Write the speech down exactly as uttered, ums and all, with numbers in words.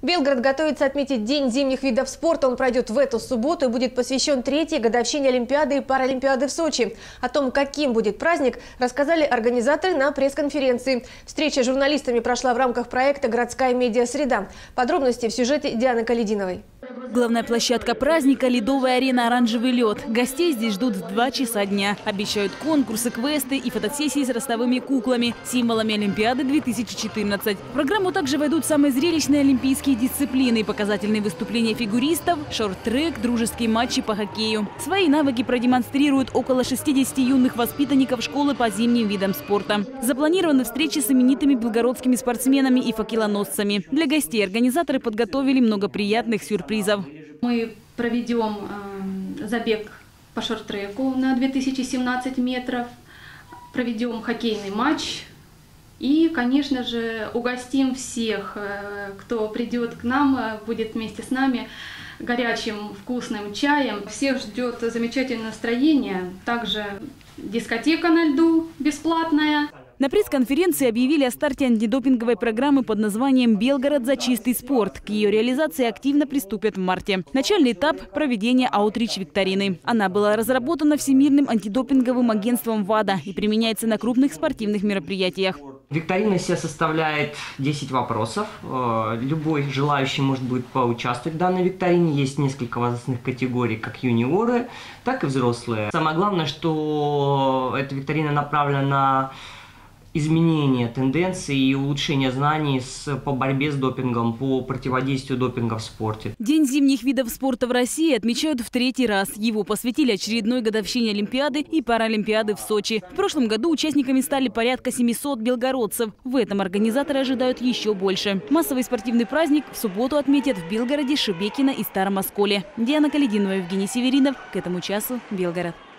Белгород готовится отметить День зимних видов спорта. Он пройдет в эту субботу и будет посвящен третьей годовщине Олимпиады и Паралимпиады в Сочи. О том, каким будет праздник, рассказали организаторы на пресс-конференции. Встреча с журналистами прошла в рамках проекта «Городская медиа-среда». Подробности в сюжете Дианы Калединовой. Главная площадка праздника – ледовая арена «Оранжевый лед». Гостей здесь ждут в два часа дня. Обещают конкурсы, квесты и фотосессии с ростовыми куклами – символами Олимпиады две тысячи четырнадцать. В программу также войдут самые зрелищные олимпийские дисциплины, показательные выступления фигуристов, шорт-трек, дружеские матчи по хоккею. Свои навыки продемонстрируют около шестидесяти юных воспитанников школы по зимним видам спорта. Запланированы встречи с именитыми белгородскими спортсменами и факелоносцами. Для гостей организаторы подготовили много приятных сюрпризов. Мы проведем э, забег по шорт-треку на две тысячи семнадцать метров, проведем хоккейный матч и, конечно же, угостим всех, э, кто придет к нам, э, будет вместе с нами горячим вкусным чаем. Всех ждет замечательное настроение, также дискотека на льду бесплатная. На пресс-конференции объявили о старте антидопинговой программы под названием «Белгород за чистый спорт». К ее реализации активно приступят в марте. Начальный этап – проведение аутрич-викторины. Она была разработана Всемирным антидопинговым агентством ВАДА и применяется на крупных спортивных мероприятиях. Викторина из себя составляет десять вопросов. Любой желающий может будет поучаствовать в данной викторине. Есть несколько возрастных категорий, как юниоры, так и взрослые. Самое главное, что эта викторина направлена на изменение тенденций и улучшение знаний с, по борьбе с допингом, по противодействию допинга в спорте. День зимних видов спорта в России отмечают в третий раз. Его посвятили очередной годовщине Олимпиады и Паралимпиады в Сочи. В прошлом году участниками стали порядка семисот белгородцев. В этом организаторы ожидают еще больше. Массовый спортивный праздник в субботу отметят в Белгороде, Шебекино и Старом Осколе. Диана Калединова, Евгений Северинов. К этому часу Белгород.